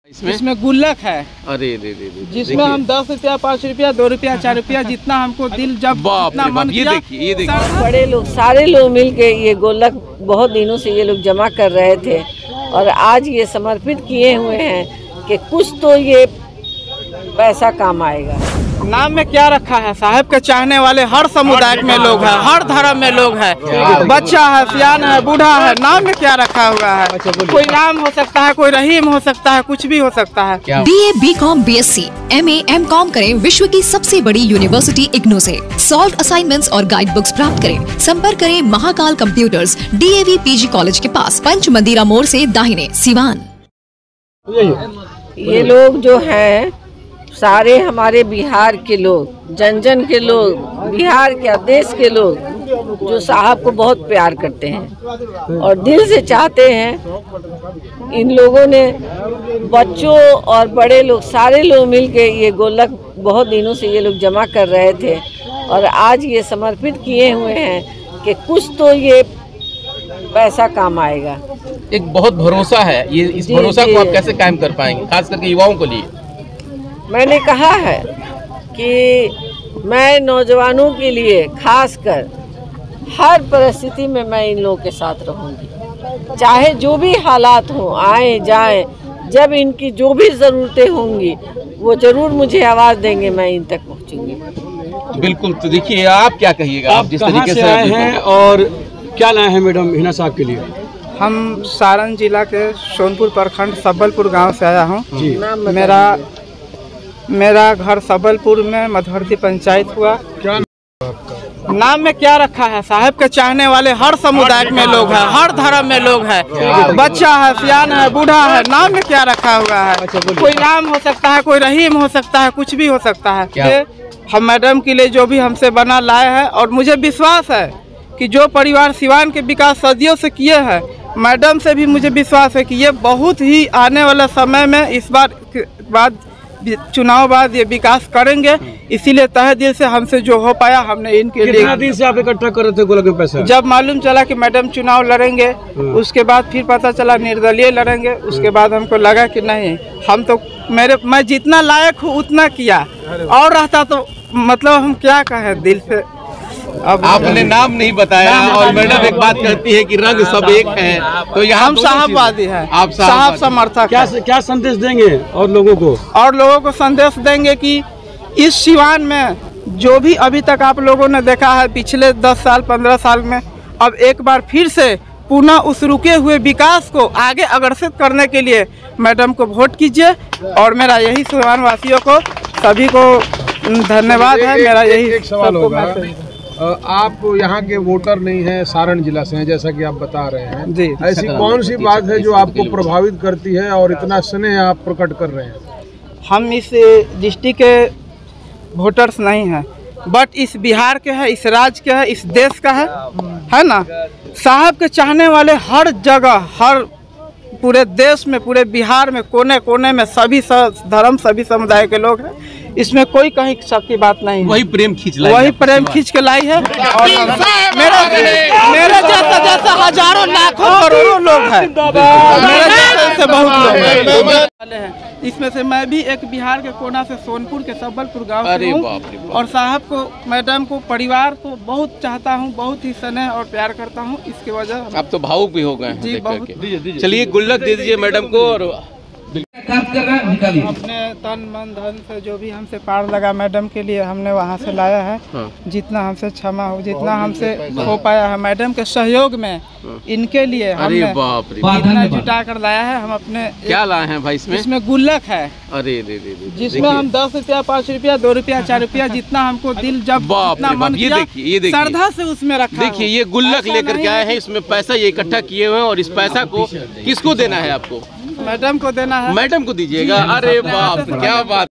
इसमें गुल्लक है। अरे जिसमें हम 10 रुपया, 5 रुपया, 2 रुपया, 4 रुपया जितना हमको दिल जब जितना मन किया। ये देखिए बड़े लोग सारे लोग मिलके ये गुल्लक बहुत दिनों से ये लोग जमा कर रहे थे और आज ये समर्पित किए हुए हैं कि कुछ तो ये पैसा काम आएगा। नाम में क्या रखा है? साहब के चाहने वाले हर समुदाय में लोग हैं, हर धर्म में लोग हैं, बच्चा है, सियान है, बूढ़ा है। नाम में क्या रखा हुआ है? कोई नाम हो सकता है, कोई रहीम हो सकता है, कुछ भी हो सकता है। BA, BCom, BSc, MA, MCom करें विश्व की सबसे बड़ी यूनिवर्सिटी इग्नू से। सॉल्व असाइनमेंट्स और गाइड बुक्स प्राप्त करें। संपर्क करें Mahakal computers, DAV PG college के पास, पंच मंदिरा मोड़ से दाहिने, सिवान। ये लोग जो हैं सारे हमारे बिहार के लोग, जन जन के लोग, बिहार के देश के लोग जो साहब को बहुत प्यार करते हैं और दिल से चाहते हैं। इन लोगों ने बच्चों और बड़े लोग सारे लोग मिलके ये गुल्लक बहुत दिनों से ये लोग जमा कर रहे थे और आज ये समर्पित किए हुए हैं कि कुछ तो ये पैसा काम आएगा। एक बहुत भरोसा है, ये इस भरोसा को आप कैसे कायम कर पाएंगे, खास करके युवाओं को लिए? मैंने कहा है कि मैं नौजवानों के लिए खासकर हर परिस्थिति में मैं इन लोगों के साथ रहूंगी, चाहे जो भी हालात हों, आए जाएं, जब इनकी जो भी ज़रूरतें होंगी वो ज़रूर मुझे आवाज़ देंगे, मैं इन तक पहुंचूंगी। बिल्कुल। तो देखिए, आप क्या कहिएगा? आप जिस तरीके से आए हैं और क्या लाए हैं मैडम हिना साहब के लिए? हम सारण जिला के सोनपुर प्रखंड सबलपुर गांव से आया हूँ। मेरा घर सबलपुर में मधुवर्ती पंचायत हुआ। क्या नाम में क्या रखा है? साहब के चाहने वाले हर समुदाय में लोग हैं, हर धर्म में लोग हैं, बच्चा है, सियान है, बूढ़ा है। नाम में क्या रखा हुआ है? कोई नाम हो सकता है, कोई रहीम हो सकता है, कुछ भी हो सकता है। हम मैडम के लिए जो भी हमसे बना लाए हैं और मुझे विश्वास है कि जो परिवार सिवान के विकास सदियों से किए हैं, मैडम से भी मुझे विश्वास है कि ये बहुत ही आने वाला समय में इस बार बाद चुनाव बाद ये विकास करेंगे। इसीलिए तहे दिल से हमसे जो हो पाया हमने इनके लिए। कितना दिन से आप इकट्ठा कर रहे थे गुल्लक में पैसा? जब मालूम चला कि मैडम चुनाव लड़ेंगे, उसके बाद फिर पता चला निर्दलीय लड़ेंगे, उसके बाद हमको लगा कि नहीं, हम तो मैं जितना लायक हूँ उतना किया, और रहता तो मतलब हम क्या कहें दिल से। अब आपने नाम नहीं बताया और मैडम एक बात कहती है कि रंग सब एक है, तो यहाँ हम साहबवादी हैं, आप साहब समर्थक। क्या संदेश देंगे और लोगों को? संदेश देंगे कि इस सिवान में जो भी अभी तक आप लोगों ने देखा है पिछले 10 साल 15 साल में, अब एक बार फिर से पुनः उस रुके हुए विकास को आगे अग्रसर करने के लिए मैडम को वोट कीजिए। और मेरा यही सिवान वासियों को सभी को धन्यवाद है। मेरा यही सवाल होगा, आप यहाँ के वोटर नहीं हैं, सारण जिला से हैं जैसा कि आप बता रहे हैं जी। ऐसी कौन सी बात है जो आपको प्रभावित करती है और इतना स्नेह आप प्रकट कर रहे हैं? हम इस डिस्ट्रिक्ट के वोटर्स नहीं हैं, बट इस बिहार के हैं, इस राज्य के हैं, इस देश का है ना। साहब के चाहने वाले हर जगह, हर पूरे देश में, पूरे बिहार में, कोने कोने में सभी धर्म, सभी समुदाय के लोग हैं। इसमें कोई कहीं शक की बात नहीं है। वही प्रेम खींच के लाई है। और मेरे जैसा हजारों लाखों करोड़ों लोग हैं, मेरे जैसे बहुत लोग हैं। इसमें से मैं भी एक बिहार के कोना से सोनपुर के सबलपुर गांव से हूँ और साहब को, मैडम को, परिवार को बहुत चाहता हूँ, बहुत ही स्नेह और प्यार करता हूँ। इसकी वजह आप तो भावुक भी हो गए हैं जी, बहुत। चलिए गुल्लक दे दीजिए मैडम को। और अपने तन मन धन से जो भी हमसे पार लगा मैडम के लिए हमने वहाँ से लाया है। जितना हमसे क्षमा हो, जितना हमसे हो पाया है, मैडम के सहयोग में इनके लिए हमने इतना जुटा कर लाया है। हम अपने क्या लाए हैं भाई? इसमें गुल्लक है। अरे जिसमें हम 10 रुपया, 5 रुपया, 2 रुपया, 4 रुपया जितना हमको दिल जब जितना मन किया, ये देखिए श्रद्धा से उसमें रखा। देखिए, ये गुल्लक लेकर के आए हैं, इसमें पैसा ये इकट्ठा किए हुए हैं और इस पैसा को किसको देना है? आपको मैडम को देना है। मैडम को दीजिएगा? अरे बाप, क्या बात।